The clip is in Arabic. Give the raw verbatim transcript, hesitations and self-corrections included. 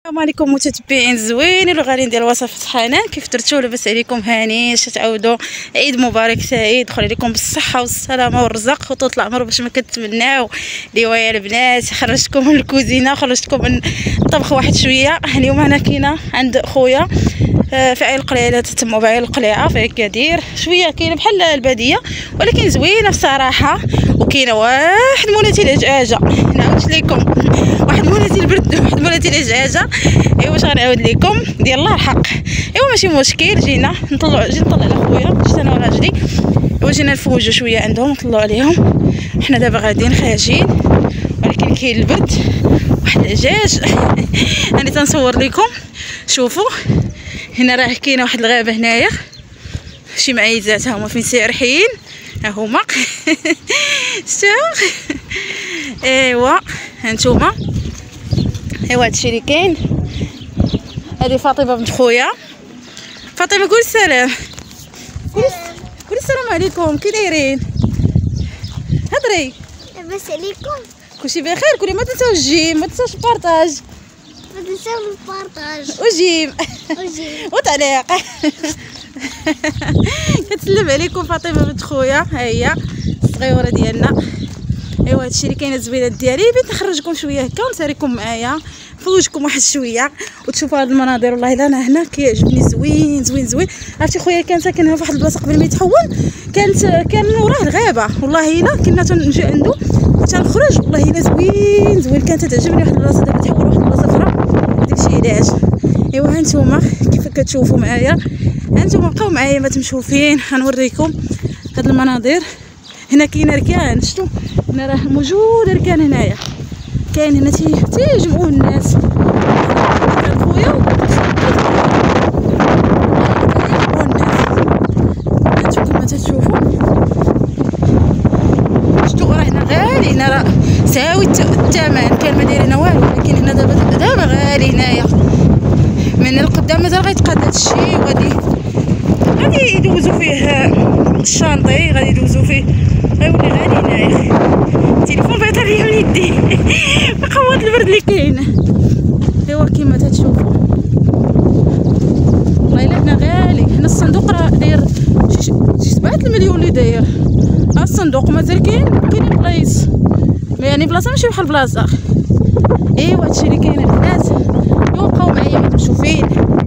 السلام عليكم متتبعين زوينين الغاليين ديال وصفة حنان، كيف درتو؟ لاباس عليكم؟ هانيين تعاودوا عيد مبارك سعيد، دخل عليكم بالصحه والسلامه والرزق خطوط العمر باش ما كتمناو ليويا البنات. خرجتكم من الكوزينه، خرجتكم من الطبخ واحد شويه. اليوم انا كاينه عند خويا في عين القليعه، تتموا بعين القليعه في كدير شويه، كاينه بحال الباديه ولكن زوينه بصراحه. وكاينه واحد مولاتي الدجاجه، نعاودت لكم واحد مولاتي البرد واحد مولاتي الدجاجه. ايوا واش غنعاود لكم ديال الله الحق. ايوا ماشي مشكل، جينا نطلعوا جيت نطلع على خويا، جيت انا وراجلي ايوا جينا نفوجوا شويه عندهم نطلعوا عليهم. حنا دابا غاديين خارجين ولكن كاين البرد. واحد الدجاج انا تنصور لكم، شوفوا هنا راه كاينه واحد الغابه هنايا، شي معيزات هما فين سارحين ها هما شتو. ايوا هانتوما، ايوا هادشي اللي كاين. هذه فاطمه بنت خويا. فاطمه قول السلام، قول قول السلام عليكم، كي دايرين؟ هضري. لاباس عليكم؟ كلشي بخير؟ كلي ما تنساوش الجيم، ما تنساوش البارطاج، ما تنساوش البارطاج وجيم وجيم وتعليق. كتسلم عليكم فاطمه بنت خويا، ها هي الصغيوره ديالنا. ايوا هادشي اللي كاين الزوينات ديالي، بغيت نخرجكم شويه هكا ونساريكم معايا نفوجكم واحد شويه وتشوفوا هاد المناظر. والله الا انا هنا كيعجبني زوين زوين زوين. عرفتي خويا كان ساكن هنا فواحد البلاصه قبل ما يتحول، كانت كان وراه الغابه. والله الا كنا تنجي عنده تنخرج، والله الا زوين زوين. كانت تعجبني واحد البلاصه، دابا تحول واحد البلاصه اخرى، داكشي علاش. ايوا ها نتوما كيف كتشوفوا معايا، ها نتوما بقاو معايا ما تمشوا فين. غنوريكم هاد المناظر. هنا كاين ركان، شفتوا هنا راه موجود ركان هنايا، كاين هنا تي تيجمعوا الناس. كان خويا هانتو كما تشوفوا، شفتوا راه هنا غالي، هنا راه ساوي الثمن، كان ما دايرين والو، ولكن هنا دابا دابا غالي هنايا. من القدام مازال غيتقاد هادشي، وغادي غادي يدوزوا فيه الشانطي، غادي يدوزوا فيه، غيولي غالي هنايا. التليفون بغيت عليا من يدي بقى هاد البرد اللي كاين. ايوا كيما تتشوفوا والله الا هنا غالي. هنا الصندوق راه داير شي سبعة المليون اللي داير. ها الصندوق مازال كاين، كاينين بلايص يعني بلاصه ماشي بحال بلاصه. ايوا هادشي اللي كاين البنات. ايوا بقاو معايا ما تمشوا فين.